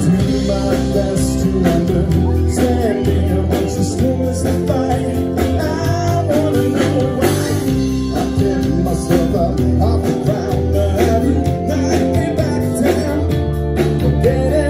do my best to understand it. Once you still is the fight, I wanna know why I pick myself up off the ground. Have you knocked me back down? Forget it.